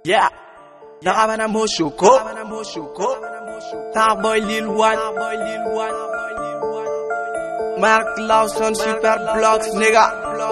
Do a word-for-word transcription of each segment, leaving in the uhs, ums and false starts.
Yeah, nakabana mo shuko, Starboy Lil One, Mark Lawson, Super Blocks, nigga,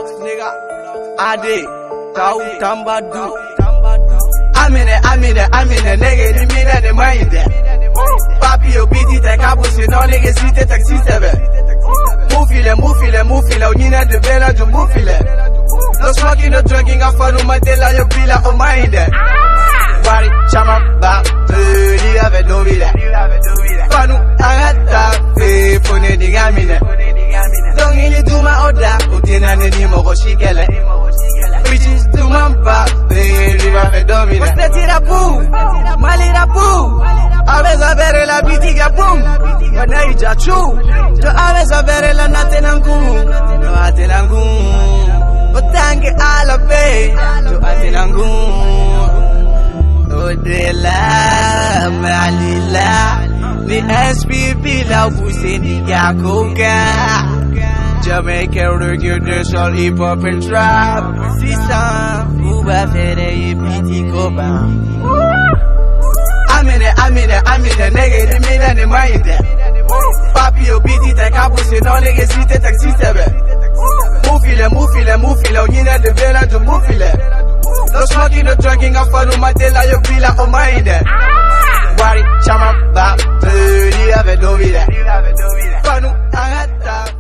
Ade, Tau Tambadu, Amine, Amine, Amine, nigga, ni mina ni mainde. Papi yo biti te kabusi, no nigga, si te taxi sebe. Mufile, mufile, mufile, unina de bela ju mufile. No smoking, no drinking, afaru matela yo bila o mainde. Wari chama ba, li ave do vida. Fanu agata, fe pone di gamine. Don't ili duma oda, utina ni mogo shikele. Bitches duma ba, li ave do vida. Usted tira boom, malira boom. Aves a ver la bitiga boom. Wana ija chu, to aves a ver la natenangum, no atenangum. Otange ala be, to atenangum. Odela malila, ni S P P la buseni ya koka. Jamaica reggae, dancehall, hip hop and trap. Sisa, uba fere yipiti koba. Amine, amine, amine, nigga, ni mina ni mainde. Papi yo biti te kabusi, no nigga, si te taxi sebe. Mufile, mufile, mufile, unina de vela ju mufile. No smoking, no drinking, afaru matela yo bila o mainde. Wari chama ba, li ave do vida. Fanu agata.